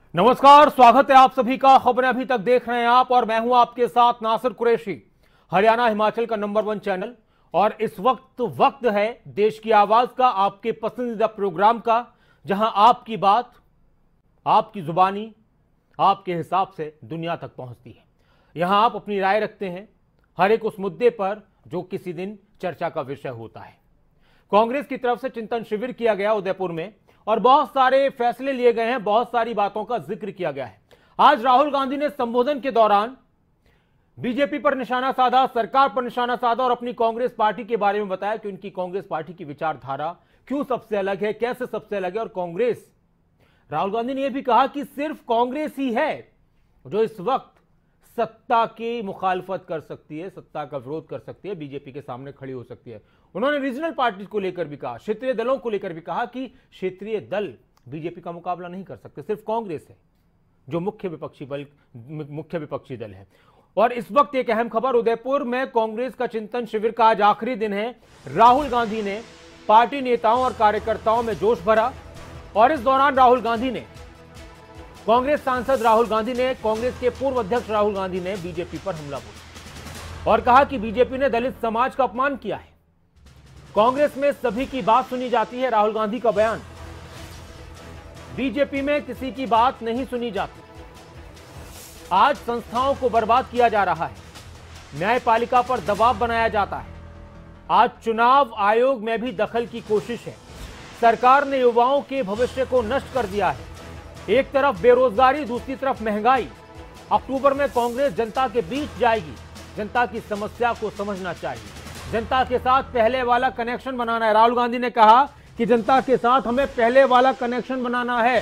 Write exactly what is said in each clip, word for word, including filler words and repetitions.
नमस्कार, स्वागत है आप सभी का। खबरें अभी तक देख रहे हैं आप और मैं हूं आपके साथ नासिर कुरैशी, हरियाणा हिमाचल का नंबर वन चैनल। और इस वक्त वक्त है देश की आवाज का, आपके पसंदीदा प्रोग्राम का, जहां आपकी बात आपकी जुबानी आपके हिसाब से दुनिया तक पहुंचती है। यहां आप अपनी राय रखते हैं हर एक उस मुद्दे पर जो किसी दिन चर्चा का विषय होता है। कांग्रेस की तरफ से चिंतन शिविर किया गया उदयपुर में और बहुत सारे फैसले लिए गए हैं, बहुत सारी बातों का जिक्र किया गया है। आज राहुल गांधी ने संबोधन के दौरान बीजेपी पर निशाना साधा, सरकार पर निशाना साधा और अपनी कांग्रेस पार्टी के बारे में बताया कि उनकी कांग्रेस पार्टी की विचारधारा क्यों सबसे अलग है, कैसे सबसे अलग है। और कांग्रेस, राहुल गांधी ने यह भी कहा कि सिर्फ कांग्रेस ही है जो इस वक्त सत्ता की मुखालफत कर सकती है, सत्ता का विरोध कर सकती है, बीजेपी के सामने खड़ी हो सकती है। उन्होंने रीजनल पार्टी को लेकर भी कहा, क्षेत्रीय दलों को लेकर भी कहा कि क्षेत्रीय दल बीजेपी का मुकाबला नहीं कर सकते, सिर्फ कांग्रेस है जो मुख्य विपक्षी बल मुख्य विपक्षी दल है। और इस वक्त एक अहम खबर, उदयपुर में कांग्रेस का चिंतन शिविर का आज आखिरी दिन है। राहुल गांधी ने पार्टी नेताओं और कार्यकर्ताओं में जोश भरा और इस दौरान राहुल गांधी ने कांग्रेस सांसद राहुल गांधी ने कांग्रेस के पूर्व अध्यक्ष राहुल गांधी ने बीजेपी पर हमला बोला और कहा कि बीजेपी ने दलित समाज का अपमान किया है। कांग्रेस में सभी की बात सुनी जाती है, राहुल गांधी का बयान। बीजेपी में किसी की बात नहीं सुनी जाती। आज संस्थाओं को बर्बाद किया जा रहा है, न्यायपालिका पर दबाव बनाया जाता है। आज चुनाव आयोग में भी दखल की कोशिश है। सरकार ने युवाओं के भविष्य को नष्ट कर दिया है। एक तरफ बेरोजगारी, दूसरी तरफ महंगाई। अक्टूबर में कांग्रेस जनता के बीच जाएगी। जनता की समस्या को समझना चाहिए, जनता के साथ पहले वाला कनेक्शन बनाना है। राहुल गांधी ने कहा कि जनता के साथ हमें पहले वाला कनेक्शन बनाना है।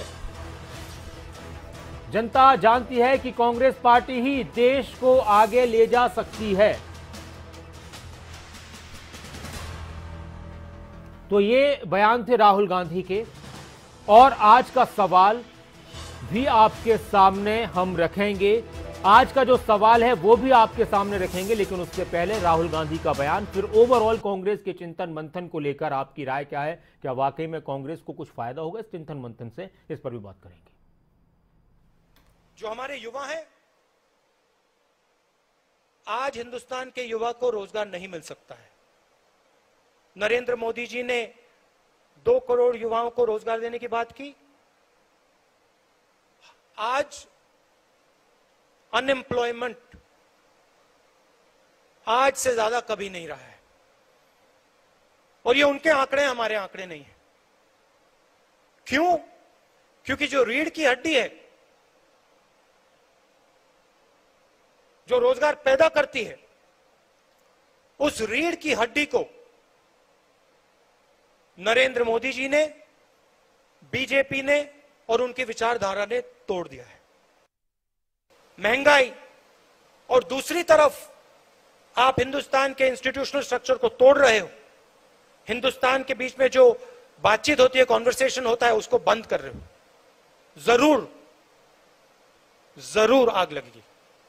जनता जानती है कि कांग्रेस पार्टी ही देश को आगे ले जा सकती है। तो ये बयान थे राहुल गांधी के। और आज का सवाल भी आपके सामने हम रखेंगे। आज का जो सवाल है वो भी आपके सामने रखेंगे, लेकिन उससे पहले राहुल गांधी का बयान, फिर ओवरऑल कांग्रेस के चिंतन मंथन को लेकर आपकी राय क्या है। क्या वाकई में कांग्रेस को कुछ फायदा होगा इस चिंतन मंथन से, इस पर भी बात करेंगे। जो हमारे युवा हैं, आज हिंदुस्तान के युवा को रोजगार नहीं मिल सकता है। नरेंद्र मोदी जी ने दो करोड़ युवाओं को रोजगार देने की बात की। आज अनएम्प्लॉयमेंट आज से ज्यादा कभी नहीं रहा है और ये उनके आंकड़े, हमारे आंकड़े नहीं है। क्यों? क्योंकि जो रीढ़ की हड्डी है, जो रोजगार पैदा करती है, उस रीढ़ की हड्डी को नरेंद्र मोदी जी ने, बीजेपी ने और उनकी विचारधारा ने तोड़ दिया है। महंगाई, और दूसरी तरफ आप हिंदुस्तान के इंस्टीट्यूशनल स्ट्रक्चर को तोड़ रहे हो। हिंदुस्तान के बीच में जो बातचीत होती है, कॉन्वर्सेशन होता है, उसको बंद कर रहे हो। जरूर जरूर आग लगेगी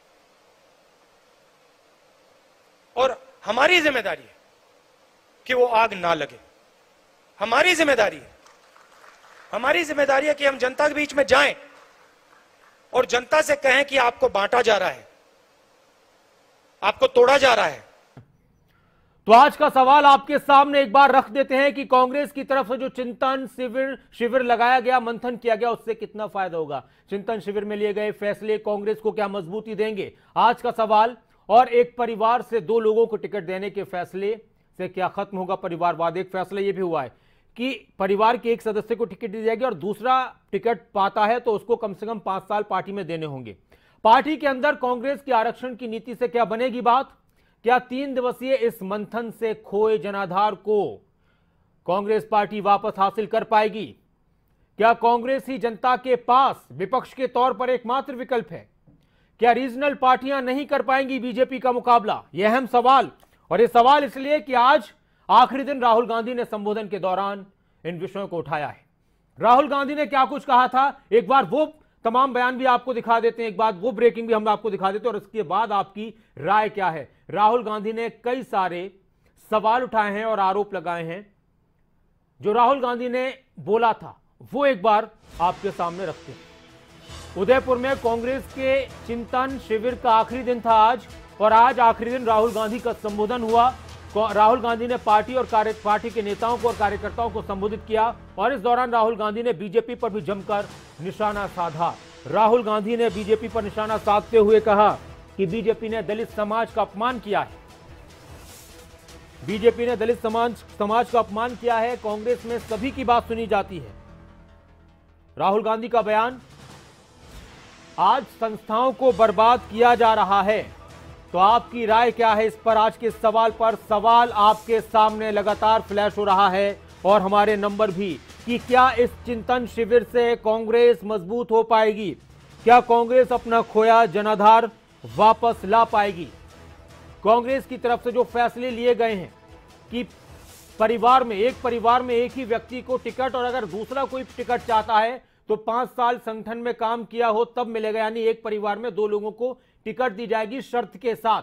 और हमारी जिम्मेदारी है कि वो आग ना लगे। हमारी जिम्मेदारी है हमारी जिम्मेदारी है कि हम जनता के बीच में जाएं और जनता से कहें कि आपको बांटा जा रहा है, आपको तोड़ा जा रहा है। तो आज का सवाल आपके सामने एक बार रख देते हैं कि कांग्रेस की तरफ से जो चिंतन शिविर शिविर लगाया गया, मंथन किया गया, उससे कितना फायदा होगा। चिंतन शिविर में लिए गए फैसले कांग्रेस को क्या मजबूती देंगे, आज का सवाल। और एक परिवार से दो लोगों को टिकट देने के फैसले से क्या खत्म होगा परिवारवाद। एक फैसला यह भी हुआ है कि परिवार के एक सदस्य को टिकट दी जाएगी और दूसरा टिकट पाता है तो उसको कम से कम पांच साल पार्टी में देने होंगे। पार्टी के अंदर कांग्रेस की आरक्षण की नीति से क्या बनेगी बात। क्या तीन दिवसीय इस मंथन से खोए जनाधार को कांग्रेस पार्टी वापस हासिल कर पाएगी। क्या कांग्रेस ही जनता के पास विपक्ष के तौर पर एकमात्र विकल्प है। क्या रीजनल पार्टियां नहीं कर पाएंगी बीजेपी का मुकाबला। यह अहम सवाल, और यह सवाल इसलिए कि आज आखिरी दिन राहुल गांधी ने संबोधन के दौरान इन विषयों को उठाया है। राहुल गांधी ने क्या कुछ कहा था, एक बार वो तमाम बयान भी आपको दिखा देते हैं, एक बार वो ब्रेकिंग भी हम आपको दिखा देते हैं और इसके बाद आपकी राय क्या है। राहुल गांधी ने कई सारे सवाल उठाए हैं और आरोप लगाए हैं। जो राहुल गांधी ने बोला था वो एक बार आपके सामने रखते हैं। उदयपुर में कांग्रेस के चिंतन शिविर का आखिरी दिन था आज, और आज आखिरी दिन राहुल गांधी का संबोधन हुआ। राहुल गांधी ने पार्टी और कार्य पार्टी के नेताओं को और कार्यकर्ताओं को संबोधित किया, और इस दौरान राहुल गांधी ने बीजेपी पर भी जमकर निशाना साधा। राहुल गांधी ने बीजेपी पर निशाना साधते हुए कहा कि बीजेपी ने दलित समाज का अपमान किया है। बीजेपी ने दलित समाज समाज का अपमान किया है, कांग्रेस में सभी की बात सुनी जाती है। राहुल गांधी का बयान, आज संस्थाओं को बर्बाद किया जा रहा है, तो आपकी राय क्या है इस पर? आज के सवाल पर सवाल आपके सामने लगातार फ्लैश हो रहा है, और हमारे नंबर भी, कि क्या इस चिंतन शिविर से कांग्रेस मजबूत हो पाएगी? क्या कांग्रेस अपना खोया जनाधार वापस ला पाएगी? कांग्रेस की तरफ से जो फैसले लिए गए हैं कि परिवार में एक परिवार में एक ही व्यक्ति को टिकट, और अगर दूसरा कोई टिकट चाहता है तो पांच साल संगठन में काम किया हो तब मिलेगा, यानी एक परिवार में दो लोगों को टिकट दी जाएगी शर्त के साथ।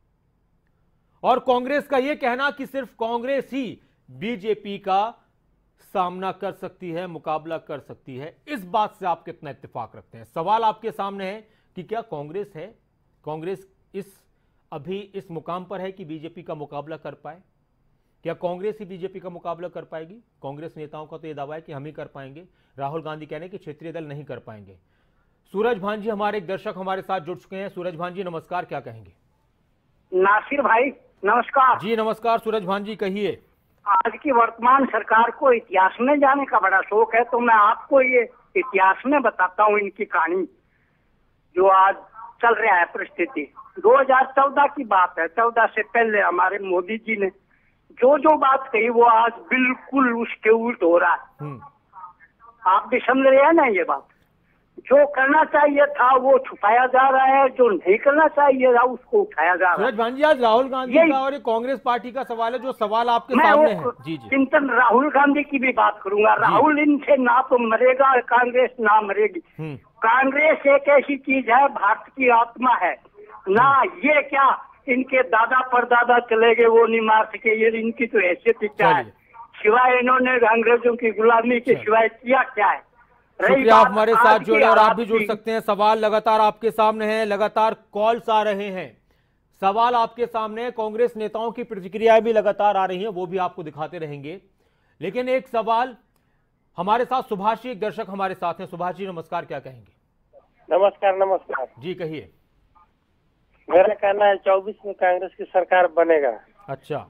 और कांग्रेस का यह कहना कि सिर्फ कांग्रेस ही बीजेपी का सामना कर सकती है, मुकाबला कर सकती है, इस बात से आप कितना इत्तेफाक रखते हैं? सवाल आपके सामने है कि क्या कांग्रेस है कांग्रेस इस अभी इस मुकाम पर है कि बीजेपी का मुकाबला कर पाए? क्या कांग्रेस ही बीजेपी का मुकाबला कर पाएगी? कांग्रेस नेताओं का तो यह दावा है कि हम ही कर पाएंगे। राहुल गांधी कह रहे हैं कि क्षेत्रीय दल नहीं कर पाएंगे। सूरज भांजी हमारे एक दर्शक हमारे साथ जुड़ चुके हैं। सूरज भांजी नमस्कार, क्या कहेंगे? नासिर भाई नमस्कार। जी नमस्कार सूरज भांजी, कहिए। आज की वर्तमान सरकार को इतिहास में जाने का बड़ा शौक है, तो मैं आपको ये इतिहास में बताता हूँ इनकी कहानी जो आज चल रहा है परिस्थिति। दो हज़ार चौदह की बात है, चौदह से पहले हमारे मोदी जी ने जो जो बात कही वो आज बिल्कुल उसके उल्ट हो रहा है। आप भी समझ रहे हैं ना ये बात? जो करना चाहिए था वो छुपाया जा रहा है, जो नहीं करना चाहिए था उसको उठाया जा रहा है। सूरज भांजी, आज राहुल गांधी का और ये कांग्रेस पार्टी का सवाल है, जो सवाल आपके सामने है। जी जी चिंतन राहुल गांधी की भी बात करूंगा। राहुल इनसे ना तो मरेगा, कांग्रेस ना मरेगी। कांग्रेस एक ऐसी चीज है, भारत की आत्मा है ना। ये क्या इनके दादा परदादा चले गए वो नहीं मार सके, ये इनकी तो हैसियत ही क्या है? सिवाय इन्होंने अंग्रेजों की गुलामी के सिवाय किया क्या है? शुक्रिया, आप हमारे साथ जुड़े, और आप भी जुड़ सकते हैं। सवाल लगातार आपके सामने हैं, लगातार कॉल्स आ रहे हैं, सवाल आपके सामने। कांग्रेस नेताओं की प्रतिक्रियाएं भी लगातार आ रही हैं, वो भी आपको दिखाते रहेंगे। लेकिन एक सवाल हमारे साथ सुभाष जी, एक दर्शक हमारे साथ हैं। सुभाष जी नमस्कार, क्या कहेंगे? नमस्कार। नमस्कार जी कहिए। मेरा कहना है चौबीस में कांग्रेस की सरकार बनेगा। अच्छा।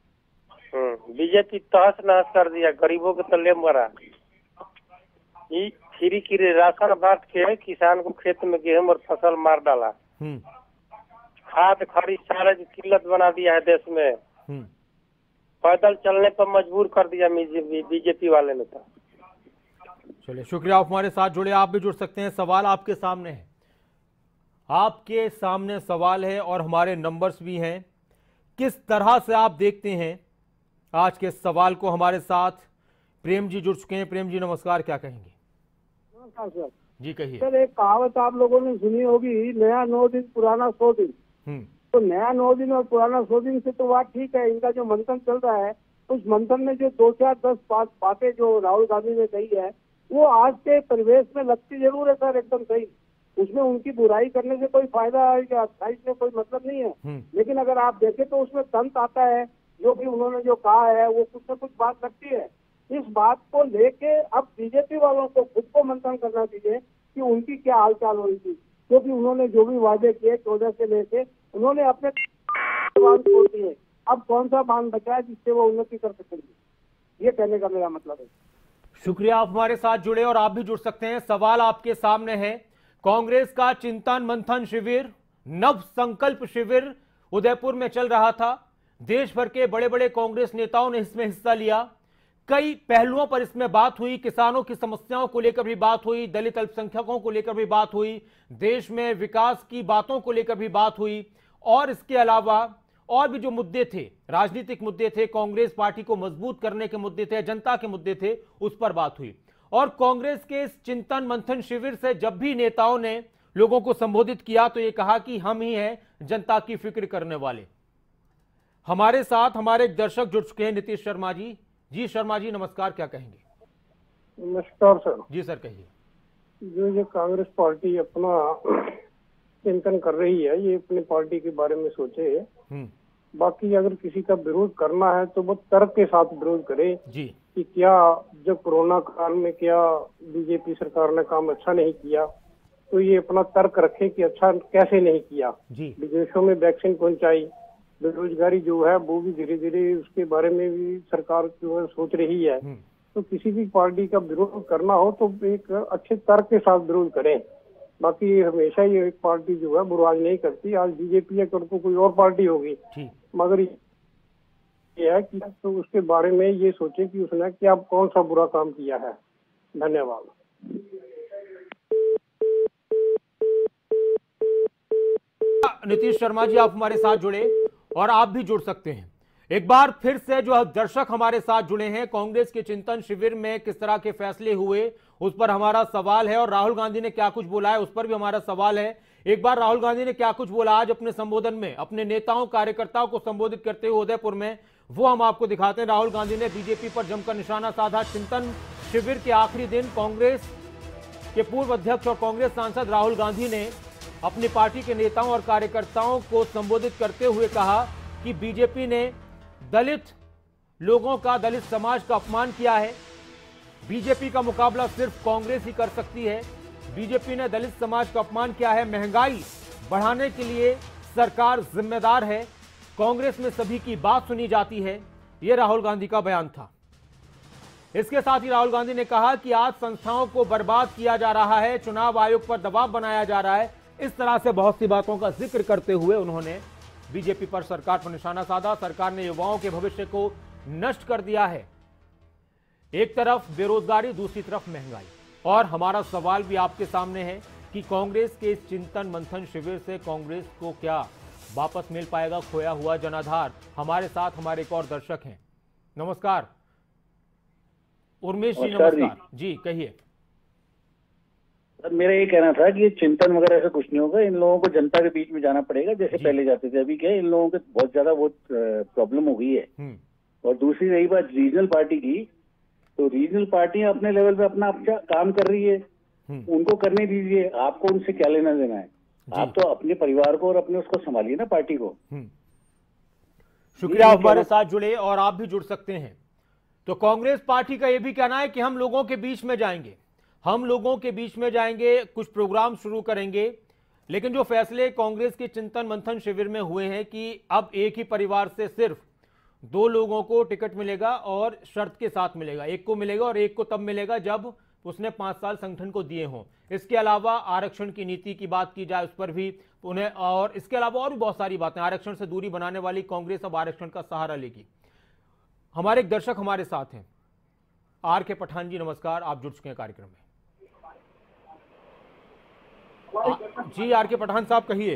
बीजेपी तहस नहस कर दिया, गरीबों के तले मरा। फ्री की राशन बांट के किसान को खेत में गेहूं और फसल मार डाला। खाद खरीद चारे की किल्लत बना दिया है देश में। पैदल चलने पर मजबूर कर दिया बीजेपी वाले ने। तो चलिए शुक्रिया, आप हमारे साथ जुड़े, आप भी जुड़ सकते हैं। सवाल आपके सामने है, आपके सामने सवाल है, और हमारे नंबर्स भी हैं। किस तरह से आप देखते हैं आज के सवाल को? हमारे साथ प्रेम जी जुड़ चुके हैं। प्रेम जी नमस्कार, क्या कहेंगे? नमस्कार सर। जी कहिए। सर एक कहावत आप लोगों ने सुनी होगी, नया नौ दिन पुराना सौ दिन। तो नया नौ दिन और पुराना सौ दिन से तो बात ठीक है, इनका जो मंथन चल रहा है उस मंथन में जो दो चार दस पांच बातें जो राहुल गांधी ने कही है वो आज के परिवेश में लगती जरूर है सर, एकदम सही। उसमें उनकी बुराई करने से कोई फायदा या अच्छाई से कोई मतलब नहीं है। लेकिन अगर आप देखें तो उसमें तंत आता है, जो कि उन्होंने जो कहा है वो कुछ न कुछ बात लगती है। इस बात को लेके अब बीजेपी वालों को खुद को मंथन करना चाहिए कि उनकी क्या हालचाल हो रही थी, क्योंकि उन्होंने जो भी वादे किए चौदह से लेके उन्होंने अपने बांध छोड़ दिए। अब कौन सा बांध बचा है जिससे वो उन्नति कर सकेंगे? ये कहने का मेरा मतलब है। शुक्रिया, आप हमारे साथ जुड़े, और आप भी जुड़ सकते हैं। सवाल आपके सामने है। कांग्रेस का चिंतन मंथन शिविर, नव संकल्प शिविर उदयपुर में चल रहा था। देश भर के बड़े बड़े कांग्रेस नेताओं ने इसमें हिस्सा लिया। कई पहलुओं पर इसमें बात हुई। किसानों की समस्याओं को लेकर भी बात हुई, दलित अल्पसंख्यकों को लेकर भी बात हुई, देश में विकास की बातों को लेकर भी बात हुई, और इसके अलावा और भी जो मुद्दे थे, राजनीतिक मुद्दे थे, कांग्रेस पार्टी को मजबूत करने के मुद्दे थे, जनता के मुद्दे थे, उस पर बात हुई। और कांग्रेस के इस चिंतन मंथन शिविर से जब भी नेताओं ने लोगों को संबोधित किया तो ये कहा कि हम ही हैं जनता की फिक्र करने वाले। हमारे साथ हमारे एक दर्शक जुड़ चुके हैं, नीतीश शर्मा जी। जी शर्मा जी नमस्कार, क्या कहेंगे? नमस्कार सर। जी सर कहिए। जो ये कांग्रेस पार्टी अपना चिंतन कर रही है, ये अपनी पार्टी के बारे में सोचे। बाकी अगर किसी का विरोध करना है तो वो तर्क के साथ विरोध करे जी। कि क्या जब कोरोना काल में क्या बीजेपी सरकार ने काम अच्छा नहीं किया, तो ये अपना तर्क रखे कि अच्छा कैसे नहीं किया जी। विदेशों में वैक्सीन पहुंचाई, बेरोजगारी जो है वो भी धीरे धीरे उसके बारे में भी सरकार जो है सोच रही है। तो किसी भी पार्टी का विरोध करना हो तो एक अच्छे तर्क के साथ विरोध करें। बाकी हमेशा ये एक पार्टी जो है वो राज नहीं करती, आज बीजेपी है, कल को कोई और पार्टी होगी, मगर ये है कि तो उसके बारे में ये सोचे कि उसने क्या कौन सा बुरा काम किया है। धन्यवाद। नीतीश शर्मा जी, आप हमारे साथ जुड़े और आप भी जुड़ सकते हैं। एक बार फिर से जो दर्शक हमारे साथ जुड़े हैं, कांग्रेस के चिंतन शिविर में किस तरह के फैसले हुए उस पर हमारा सवाल है, और राहुल गांधी ने क्या कुछ बोला है उस पर भी हमारा सवाल है। एक बार राहुल गांधी ने क्या कुछ बोला आज अपने संबोधन में, अपने नेताओं कार्यकर्ताओं को संबोधित करते हुए उदयपुर में, वो हम आपको दिखाते हैं। राहुल गांधी ने बीजेपी पर जमकर निशाना साधा। चिंतन शिविर के आखिरी दिन कांग्रेस के पूर्व अध्यक्ष और कांग्रेस सांसद राहुल गांधी ने अपनी पार्टी के नेताओं और कार्यकर्ताओं को संबोधित करते हुए कहा कि बीजेपी ने दलित लोगों का, दलित समाज का अपमान किया है। बीजेपी का मुकाबला सिर्फ कांग्रेस ही कर सकती है। बीजेपी ने दलित समाज का अपमान किया है। महंगाई बढ़ाने के लिए सरकार जिम्मेदार है। कांग्रेस में सभी की बात सुनी जाती है। यह राहुल गांधी का बयान था। इसके साथ ही राहुल गांधी ने कहा कि आज संस्थाओं को बर्बाद किया जा रहा है, चुनाव आयोग पर दबाव बनाया जा रहा है। इस तरह से बहुत सी बातों का जिक्र करते हुए उन्होंने बीजेपी पर, सरकार पर निशाना साधा। सरकार ने युवाओं के भविष्य को नष्ट कर दिया है। एक तरफ बेरोजगारी, दूसरी तरफ महंगाई। और हमारा सवाल भी आपके सामने है कि कांग्रेस के इस चिंतन मंथन शिविर से कांग्रेस को क्या वापस मिल पाएगा खोया हुआ जनाधार। हमारे साथ हमारे एक और दर्शक हैं। नमस्कार उर्मेश जी। नमस्कार जी, कहिए। मेरा ये कहना था कि ये चिंतन वगैरह ऐसा कुछ नहीं होगा। इन लोगों को जनता के बीच में जाना पड़ेगा जैसे पहले जाते थे। अभी क्या है, इन लोगों को बहुत ज्यादा बहुत प्रॉब्लम हो गई है। और दूसरी रही बात रीजनल पार्टी की, तो रीजनल पार्टियां अपने लेवल पे अपना अच्छा काम कर रही है, उनको करने दीजिए। आपको उनसे क्या लेना देना है? आप तो अपने परिवार को और अपने उसको संभालिए ना, पार्टी को। शुक्रिया, हमारे साथ जुड़े और आप भी जुड़ सकते हैं। तो कांग्रेस पार्टी का यह भी कहना है कि हम लोगों के बीच में जाएंगे, हम लोगों के बीच में जाएंगे, कुछ प्रोग्राम शुरू करेंगे। लेकिन जो फैसले कांग्रेस के चिंतन मंथन शिविर में हुए हैं कि अब एक ही परिवार से सिर्फ दो लोगों को टिकट मिलेगा और शर्त के साथ मिलेगा। एक को मिलेगा और एक को तब मिलेगा जब उसने पांच साल संगठन को दिए हों। इसके अलावा आरक्षण की नीति की बात की जाए उस पर भी उन्हें, और इसके अलावा और भी बहुत सारी बातें। आरक्षण से दूरी बनाने वाली कांग्रेस अब आरक्षण का सहारा लेगी। हमारे एक दर्शक हमारे साथ हैं, आर के पठान जी। नमस्कार, आप जुड़ चुके हैं कार्यक्रम में। आ, जी आर के पठान साहब, कहिए।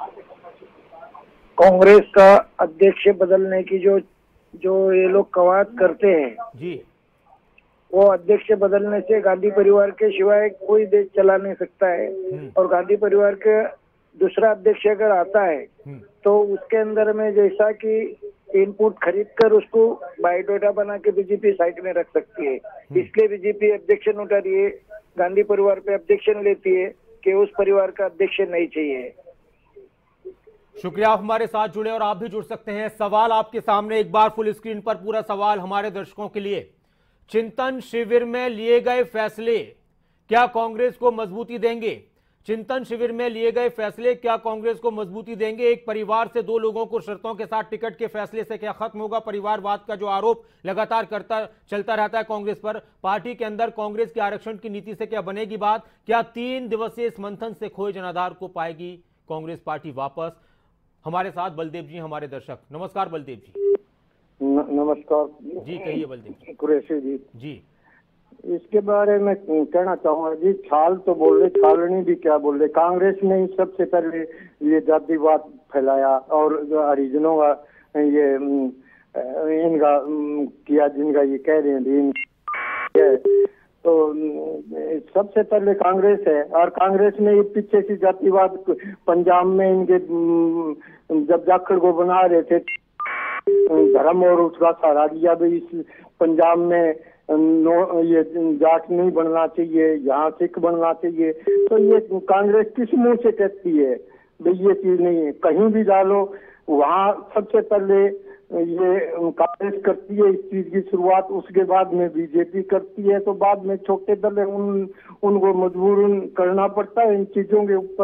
कांग्रेस का अध्यक्ष बदलने की जो जो ये लोग कवायद करते हैं जी, वो अध्यक्ष बदलने से गांधी परिवार के सिवाय कोई देश चला नहीं सकता है। और गांधी परिवार के दूसरा अध्यक्ष अगर आता है तो उसके अंदर में जैसा कि इनपुट खरीद कर उसको बायोडाटा बना के बीजेपी साइड में रख सकती है। इसलिए बीजेपी ऑब्जेक्शन उठा रही है, गांधी परिवार पे ऑब्जेक्शन लेती है कि उस परिवार का अध्यक्ष नहीं चाहिए। शुक्रिया, आप हमारे साथ जुड़े और आप भी जुड़ सकते हैं। सवाल आपके सामने एक बार फुल स्क्रीन पर, पूरा सवाल हमारे दर्शकों के लिए। चिंतन शिविर में लिए गए फैसले क्या कांग्रेस को मजबूती देंगे? चिंतन शिविर में लिए गए फैसले क्या कांग्रेस को मजबूती देंगे? एक परिवार से दो लोगों को शर्तों के साथ टिकट के फैसले से क्या खत्म होगा परिवारवाद का जो आरोप लगातार करता चलता रहता है कांग्रेस पर? पार्टी के अंदर कांग्रेस के आरक्षण की नीति से क्या बनेगी बात? क्या तीन दिवसीय इस मंथन से खोए जनाधार को पाएगी कांग्रेस पार्टी वापस? हमारे साथ बलदेव जी, हमारे दर्शक। नमस्कार बलदेव जी। न, नमस्कार जी, कहिए बलदेव जी। कुरैशी जी जी, इसके बारे में कहना चाहूंगा जी, छाल तो बोल रहे, छालनी भी क्या बोल रहे। कांग्रेस ने ही सबसे पहले ये जातिवाद फैलाया और हरिजनों का ये इनका किया, जिनका ये कह रहे हैं, तो सबसे पहले कांग्रेस है। और कांग्रेस ने ये पीछे से जातिवाद पंजाब में इनके जब जाखड़ को बना रहे थे, धर्म और उसका सहारा दिया भी इस पंजाब में नो, ये जाट नहीं बनना चाहिए, यहाँ सिख बनना चाहिए। तो ये कांग्रेस किस मुंह से कहती है भाई ये चीज नहीं है? कहीं भी डालो वहाँ सबसे पहले ये कांग्रेस करती है इस चीज की शुरुआत, उसके बाद में बीजेपी करती है, तो बाद में छोटे दल है उन उनको मजबूरन करना पड़ता है इन चीजों के ऊपर।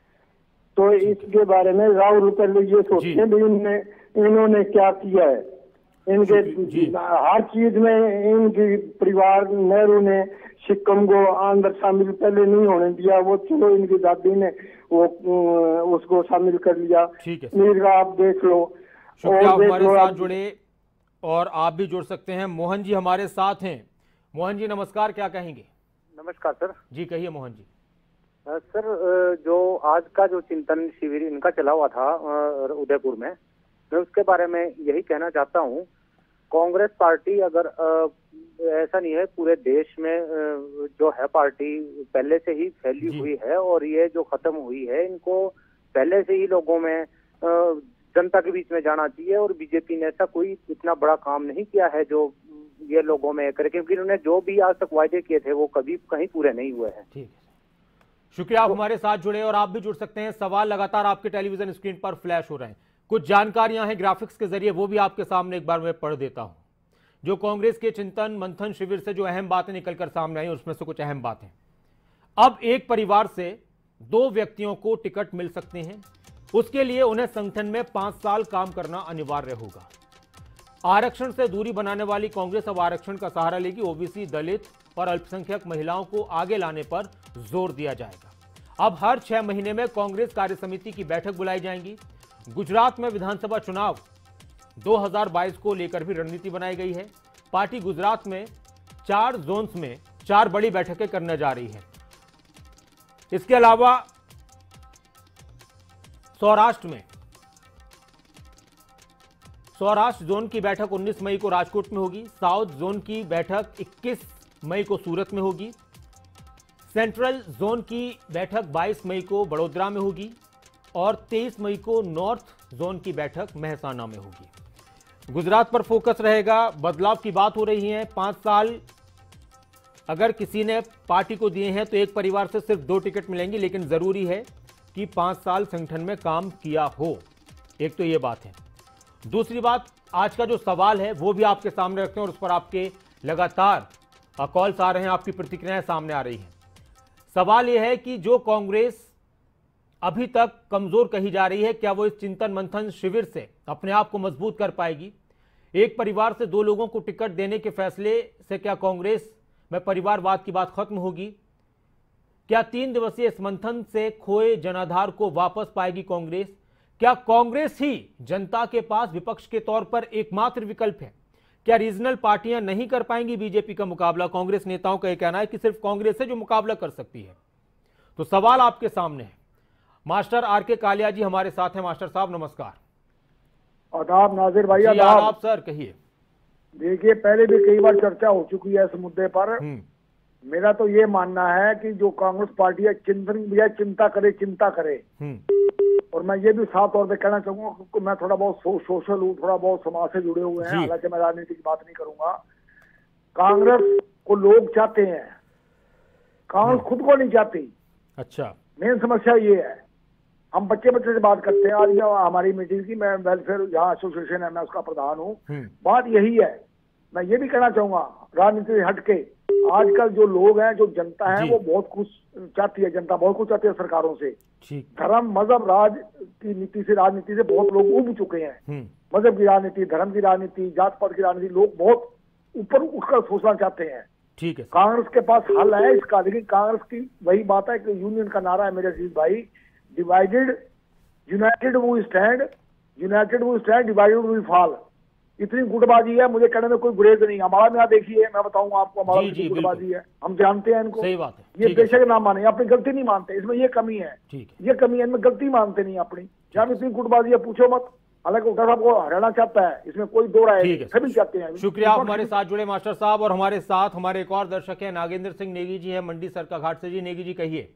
तो इसके बारे में राहुल पहले ये सोचते हैं भाई इनने इन्होंने क्या किया है। इनके हर चीज में इनकी परिवार नेहरू ने सिक्किम को अंदर शामिल पहले नहीं होने दिया, वो चलो इनकी दादी ने वो उसको शामिल कर लिया। मीर का आप देख लो। शुक्रिया हमारे साथ जुड़े, और आप भी जुड़ सकते हैं। मोहन जी हमारे साथ हैं। मोहन जी नमस्कार, क्या कहेंगे? नमस्कार सर जी कहिए मोहन जी। आ, सर जो आज का जो चिंतन शिविर इनका चला हुआ था उदयपुर में, मैं उसके बारे में यही कहना चाहता हूँ, कांग्रेस पार्टी अगर आ, ऐसा नहीं है, पूरे देश में आ, जो है पार्टी पहले से ही फैली हुई है, और ये जो खत्म हुई है इनको पहले से ही लोगों में आ, जनता के बीच में जाना चाहिए। और बीजेपी ने ऐसा कोई इतना बड़ा काम नहीं किया है जो ये लोगों में करे, क्योंकि उन्होंने जो भी आज तक वायदे किए थे वो कभी कहीं पूरे नहीं हुए हैं। ठीक है, शुक्रिया आप हमारे साथ जुड़े, और आप भी जुड़ सकते हैं। सवाल लगातार आपके टेलीविजन स्क्रीन पर फ्लैश हो रहे हैं। कुछ जानकारियां हैं ग्राफिक्स के जरिए, वो भी आपके सामने एक बार मैं पढ़ देता हूं। जो कांग्रेस के चिंतन मंथन शिविर से जो अहम बातें निकलकर सामने आई, उसमें से कुछ अहम बातें। अब एक परिवार से दो व्यक्तियों को टिकट मिल सकते हैं, उसके लिए उन्हें संगठन में पांच साल काम करना अनिवार्य होगा। आरक्षण से दूरी बनाने वाली कांग्रेस अब आरक्षण का सहारा लेगी। ओबीसी, दलित और अल्पसंख्यक महिलाओं को आगे लाने पर जोर दिया जाएगा। अब हर छह महीने में कांग्रेस कार्य समिति की बैठक बुलाई जाएंगी। गुजरात में विधानसभा चुनाव दो हज़ार बाईस को लेकर भी रणनीति बनाई गई है। पार्टी गुजरात में चार जोन्स में चार बड़ी बैठकें करने जा रही है। इसके अलावा सौराष्ट्र में सौराष्ट्र जोन की बैठक उन्नीस मई को राजकोट में होगी। साउथ जोन की बैठक इक्कीस मई को सूरत में होगी। सेंट्रल जोन की बैठक बाईस मई को बड़ोदरा में होगी, और तेईस मई को नॉर्थ जोन की बैठक मेहसाना में होगी। गुजरात पर फोकस रहेगा। बदलाव की बात हो रही है। पांच साल अगर किसी ने पार्टी को दिए हैं तो एक परिवार से सिर्फ दो टिकट मिलेंगी, लेकिन जरूरी है कि पांच साल संगठन में काम किया हो। एक तो ये बात है। दूसरी बात, आज का जो सवाल है वो भी आपके सामने रखते हैं, और उस पर आपके लगातार कॉल्स आ रहे हैं, आपकी प्रतिक्रियाएं सामने आ रही हैं। सवाल यह है कि जो कांग्रेस अभी तक कमजोर कही जा रही है, क्या वो इस चिंतन मंथन शिविर से अपने आप को मजबूत कर पाएगी? एक परिवार से दो लोगों को टिकट देने के फैसले से क्या कांग्रेस में परिवारवाद की बात खत्म होगी? क्या तीन दिवसीय इस मंथन से खोए जनाधार को वापस पाएगी कांग्रेस? क्या कांग्रेस ही जनता के पास विपक्ष के तौर पर एकमात्र विकल्प है? क्या रीजनल पार्टियां नहीं कर पाएंगी बीजेपी का मुकाबला? कांग्रेस नेताओं का यह कहना है कि सिर्फ कांग्रेस है जो मुकाबला कर सकती है। तो सवाल आपके सामने है। मास्टर आर के कालिया जी हमारे साथ हैं। मास्टर साहब नमस्कार। आदाब नाजिर भाई। आदाब सर, कहिए। देखिए, पहले भी कई बार चर्चा हो चुकी है इस मुद्दे पर। मेरा तो ये मानना है कि जो कांग्रेस पार्टी है चिंतन या चिंता करे चिंता करे। और मैं ये भी साफ तौर पे कहना चाहूंगा क्योंकि मैं थोड़ा बहुत सो, सोशल हूँ, थोड़ा बहुत समाज से जुड़े हुए हैं, हालांकि मैं राजनीति की बात नहीं करूंगा। कांग्रेस को लोग चाहते हैं, कांग्रेस खुद को नहीं चाहती। अच्छा, मेन समस्या ये है। हम बच्चे बच्चे से बात करते हैं। आज हमारी मीटिंग की, मैं वेलफेयर यहाँ एसोसिएशन है, मैं उसका प्रधान हूँ। बात यही है। मैं ये भी कहना चाहूंगा राजनीति से हटके, आजकल जो लोग हैं, जो जनता है, वो बहुत कुछ चाहती है। जनता बहुत कुछ चाहती है सरकारों से। धर्म, मजहब, राज की नीति से, राजनीति से बहुत लोग उब चुके हैं। मजहब की राजनीति, धर्म की राजनीति, जात पात की राजनीति, लोग बहुत ऊपर उठकर सोचना चाहते हैं। ठीक है, कांग्रेस के पास हल है इसका, लेकिन कांग्रेस की वही बात है कि यूनियन का नारा है मेरे अजीज भाई, divided united we stand, united we stand, divided we fall. इतनी गुटबाजी है, मुझे कहने में कोई गुरेज नहीं। हमारा में देखिए, मैं बताऊंगा आपको, हमारा भी गुटबाजी है, हम जानते हैं इनको। सही बात है। ये बेशक ना माने, अपनी गलती नहीं मानते, इसमें ये कमी है। ये कमी है, इनमें गलती मानते नहीं अपनी। जहाँ इतनी गुटबाजी है पूछो मत। हालांकि उठा साहब को हरियाणा चाहता है, इसमें कोई दो राय नहीं, सभी चाहते हैं। शुक्रिया आप हमारे साथ जुड़े मास्टर साहब। और हमारे साथ हमारे एक और दर्शक है, नागेंद्र सिंह नेगी जी है, मंडी सरका घाट से। जी नेगी जी कहिए।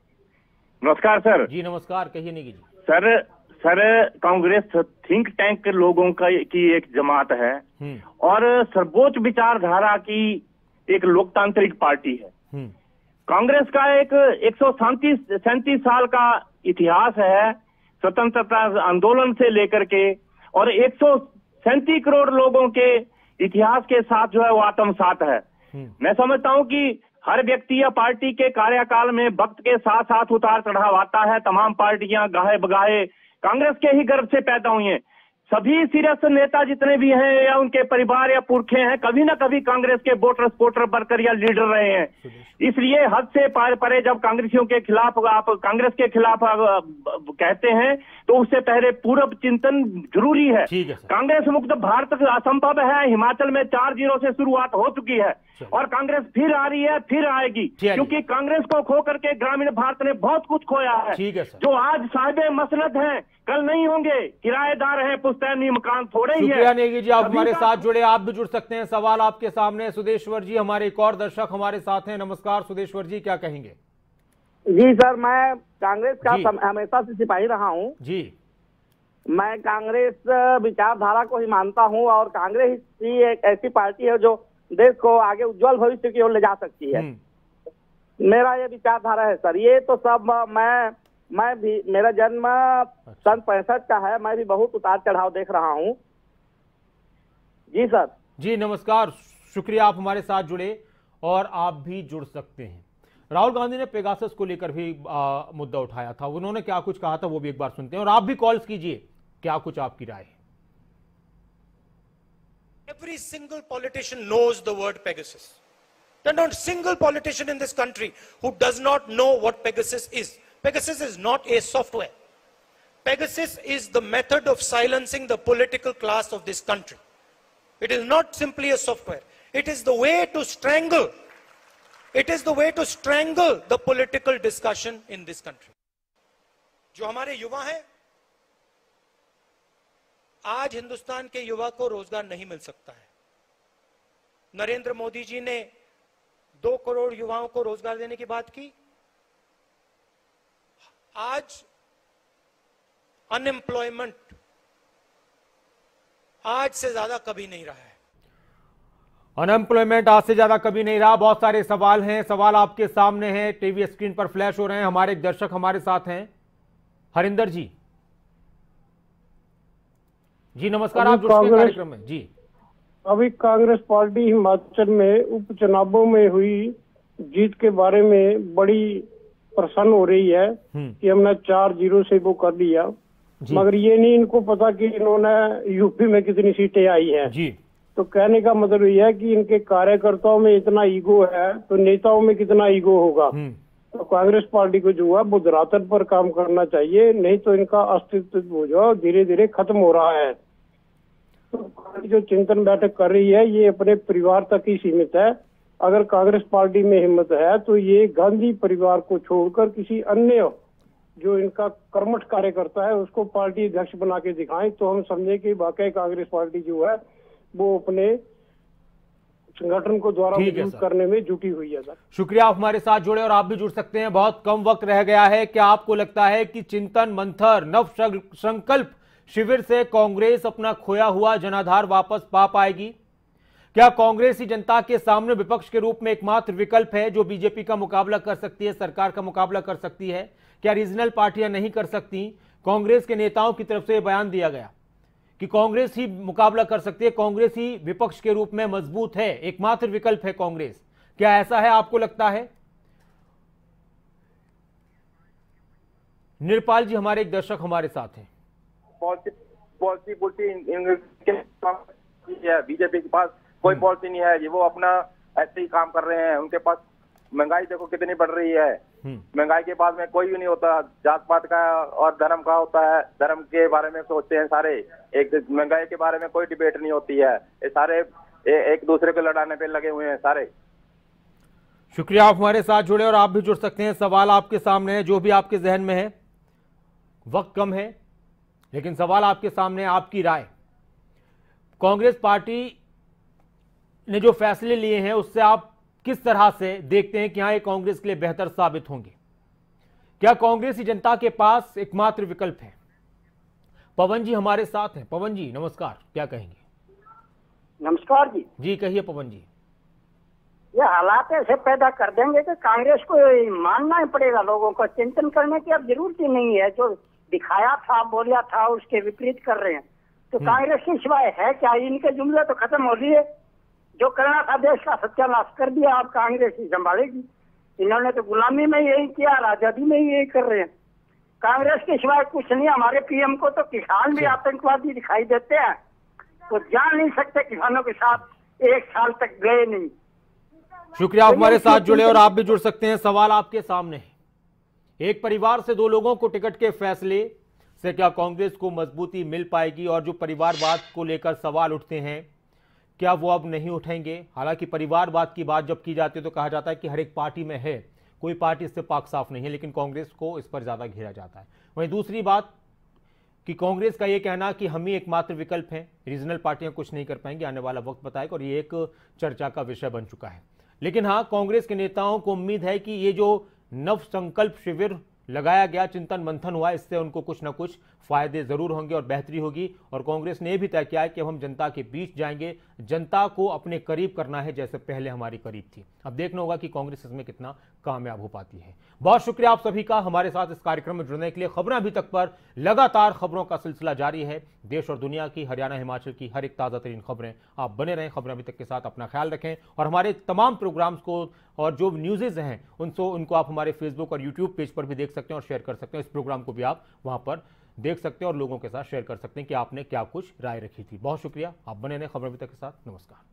नमस्कार सर। जी नमस्कार, कहिए Negi ji. Sir sir Congress think tank लोगों का की एक जमात है, और सर्वोच्च विचारधारा की एक लोकतांत्रिक पार्टी है। कांग्रेस का एक एक सौ सैंतीस सैंतीस साल का इतिहास है स्वतंत्रता आंदोलन से लेकर के, और एक सौ सैंतीस करोड़ लोगों के इतिहास के साथ जो है वो आत्मसात है। मैं समझता हूं कि हर व्यक्ति या पार्टी के कार्यकाल में वक्त के साथ साथ उतार चढ़ाव आता है। तमाम पार्टियां गाहे बगाहे कांग्रेस के ही गर्भ से पैदा हुई हैं। सभी सीरियस नेता जितने भी हैं या उनके परिवार या पुरखे हैं, कभी ना कभी कांग्रेस के वोटर सपोर्टर बनकर या लीडर रहे हैं। इसलिए हद से पार परे जब कांग्रेसियों के खिलाफ आप कांग्रेस के खिलाफ कहते हैं तो उससे पहले पूर्व चिंतन जरूरी है। कांग्रेस मुक्त भारत असंभव है। हिमाचल में चार जीरो से शुरुआत हो चुकी है और कांग्रेस फिर आ रही है, फिर आएगी, क्योंकि कांग्रेस को खो करके ग्रामीण भारत ने बहुत कुछ खोया है। जो आज साहिबे मसनद हैं कल नहीं होंगे, किराएदार हैं, पुश्तैनी मकान थोड़े ही है। शुक्रिया नेगी जी, आप हमारे साथ जुड़े, आप भी जुड़ सकते हैं। सवाल आपके सामने सुदेश्वर जी हमारे एक और दर्शक हमारे साथ हैं। नमस्कार सुदेश्वर जी, क्या कहेंगे? जी सर, मैं कांग्रेस का हमेशा से सिपाही रहा हूँ जी। मैं कांग्रेस विचारधारा को ही मानता हूँ और कांग्रेस ही एक ऐसी पार्टी है जो देश को आगे उज्जवल भविष्य की ओर ले जा सकती है। मेरा ये विचारधारा है सर। ये तो सब मैं मैं भी, मेरा जन्म सन पैंसठ का है, मैं भी बहुत उतार चढ़ाव देख रहा हूँ। जी सर। जी नमस्कार, शुक्रिया आप हमारे साथ जुड़े और आप भी जुड़ सकते हैं। राहुल गांधी ने पेगासस को लेकर भी आ, मुद्दा उठाया था, उन्होंने क्या कुछ कहा था वो भी एक बार सुनते हैं और आप भी कॉल्स कीजिए, क्या कुछ आपकी राय है। Every single politician knows the word Pegasus. There is not a single politician in this country who does not know what Pegasus is. Pegasus is not a software. Pegasus is the method of silencing the political class of this country. It is not simply a software. It is the way to strangle. It is the way to strangle the political discussion in this country. जो हमारे युवा हैं, आज हिंदुस्तान के युवा को रोजगार नहीं मिल सकता है। नरेंद्र मोदी जी ने दो करोड़ युवाओं को रोजगार देने की बात की। आज अनएम्प्लॉयमेंट आज से ज्यादा कभी नहीं रहा है। अनएम्प्लॉयमेंट आज से ज्यादा कभी नहीं रहा। बहुत सारे सवाल हैं, सवाल आपके सामने हैं, टीवी स्क्रीन पर फ्लैश हो रहे हैं। हमारे एक दर्शक हमारे साथ हैं, हरिंदर जी। जी नमस्कार, आप जुड़ गए कार्यक्रम में। जी अभी कांग्रेस पार्टी हिमाचल में उपचुनावों में हुई जीत के बारे में बड़ी प्रसन्न हो रही है कि हमने चार जीरो से वो कर दिया, मगर ये नहीं इनको पता कि इन्होंने यूपी में कितनी सीटें आई हैं। जी तो कहने का मतलब ये है कि इनके कार्यकर्ताओं में इतना ईगो है तो नेताओं में कितना ईगो होगा। तो कांग्रेस पार्टी को जो है वो धरातल पर काम करना चाहिए, नहीं तो इनका अस्तित्व जो धीरे धीरे खत्म हो रहा है। तो जो चिंतन बैठक कर रही है ये अपने परिवार तक ही सीमित है। अगर कांग्रेस पार्टी में हिम्मत है तो ये गांधी परिवार को छोड़कर किसी अन्य जो इनका कर्मठ कार्यकर्ता है उसको पार्टी अध्यक्ष बना के दिखाएं तो हम समझे कि वाकई कांग्रेस पार्टी जो है वो अपने संगठन को द्वारा मजबूत करने में जुटी हुई है। सर शुक्रिया, आप हमारे साथ जुड़े और आप भी जुड़ सकते हैं। बहुत कम वक्त रह गया है। क्या आपको लगता है कि चिंतन मंथर नव संकल्प शिविर से कांग्रेस अपना खोया हुआ जनाधार वापस पा पाएगी? क्या कांग्रेस ही जनता के सामने विपक्ष के रूप में एकमात्र विकल्प है जो बीजेपी का मुकाबला कर सकती है, सरकार का मुकाबला कर सकती है? क्या रीजनल पार्टियां नहीं कर सकती? कांग्रेस के नेताओं की तरफ से बयान दिया गया कि कांग्रेस ही मुकाबला कर सकती है, कांग्रेस ही विपक्ष के रूप में मजबूत है, एकमात्र विकल्प है कांग्रेस। क्या ऐसा है, आपको लगता है? निरपाल जी हमारे एक दर्शक हमारे साथ हैं। पॉलिसी बीजेपी के पास कोई पॉलिसी नहीं है, ये वो अपना ऐसे ही काम कर रहे हैं। उनके पास महंगाई देखो कितनी बढ़ रही है, महंगाई के बाद में कोई भी नहीं होता, जात पात का और धर्म का होता है। धर्म के बारे में सोचते हैं सारे, एक महंगाई के बारे में कोई डिबेट नहीं होती है। ये सारे ए, एक दूसरे को लड़ाने पे लगे हुए हैं सारे। शुक्रिया, आप हमारे साथ जुड़े और आप भी जुड़ सकते हैं। सवाल आपके सामने है, जो भी आपके जहन में है। वक्त कम है लेकिन सवाल आपके सामने, आपकी राय। कांग्रेस पार्टी ने जो फैसले लिए हैं उससे आप किस तरह से देखते हैं कि हाँ ये कांग्रेस के लिए बेहतर साबित होंगे? क्या कांग्रेस ही जनता के पास एकमात्र विकल्प है? पवन जी हमारे साथ हैं। पवन जी नमस्कार, क्या कहेंगे? नमस्कार जी। जी कहिए पवन जी। ये हालात ऐसे पैदा कर देंगे कि कांग्रेस को मानना ही पड़ेगा, लोगों को चिंतन करने की अब जरूरत ही नहीं है। जो दिखाया था, बोलिया था, उसके विपरीत कर रहे हैं। तो कांग्रेस के सिवाय है क्या? इनके जुमले तो खत्म हो लिए। जो करना था देश का सत्यानाश कर दिया, अब कांग्रेस ही संभालेगी। इन्होंने तो गुलामी में यही किया, आजादी में यही कर रहे हैं। कांग्रेस के सिवाय कुछ नहीं। हमारे पीएम को तो किसान भी आतंकवादी दिखाई देते हैं, तो जा नहीं सकते किसानों के साथ, एक साल तक गए नहीं। शुक्रिया, आप हमारे साथ जुड़े और आप भी जुड़ सकते हैं। सवाल आपके सामने है, एक परिवार से दो लोगों को टिकट के फैसले से क्या कांग्रेस को मजबूती मिल पाएगी? और जो परिवारवाद को लेकर सवाल उठते हैं, क्या वो अब नहीं उठेंगे? हालांकि परिवारवाद की बात जब की जाती है तो कहा जाता है कि हर एक पार्टी में है, कोई पार्टी इससे पाक साफ नहीं है, लेकिन कांग्रेस को इस पर ज्यादा घेरा जाता है। वहीं दूसरी बात कि कांग्रेस का यह कहना कि हम ही एकमात्र विकल्प हैं, रीजनल पार्टियां कुछ नहीं कर पाएंगी, आने वाला वक्त बताएगा, और ये एक चर्चा का विषय बन चुका है। लेकिन हाँ, कांग्रेस के नेताओं को उम्मीद है कि ये जो नव संकल्प शिविर लगाया गया, चिंतन मंथन हुआ, इससे उनको कुछ ना कुछ फायदे जरूर होंगे और बेहतरी होगी। और कांग्रेस ने भी तय किया है कि अब हम जनता के बीच जाएंगे, जनता को अपने करीब करना है, जैसे पहले हमारी करीब थी। अब देखना होगा कि कांग्रेस इसमें कितना कामयाब हो पाती है। बहुत शुक्रिया आप सभी का हमारे साथ इस कार्यक्रम में जुड़ने के लिए। खबरें अभी तक पर लगातार खबरों का सिलसिला जारी है, देश और दुनिया की, हरियाणा हिमाचल की हर एक ताज़ा तरीन खबरें। आप बने रहें खबरें अभी तक के साथ, अपना ख्याल रखें और हमारे तमाम प्रोग्राम्स को और जो न्यूज़ेज हैं उनको उनको आप हमारे फेसबुक और यूट्यूब पेज पर भी देख सकते हैं और शेयर कर सकते हैं। इस प्रोग्राम को भी आप वहां पर देख सकते हैं और लोगों के साथ शेयर कर सकते हैं कि आपने क्या कुछ राय रखी थी। बहुत शुक्रिया, आप बने रहें खबरें अभी तक के साथ। नमस्कार।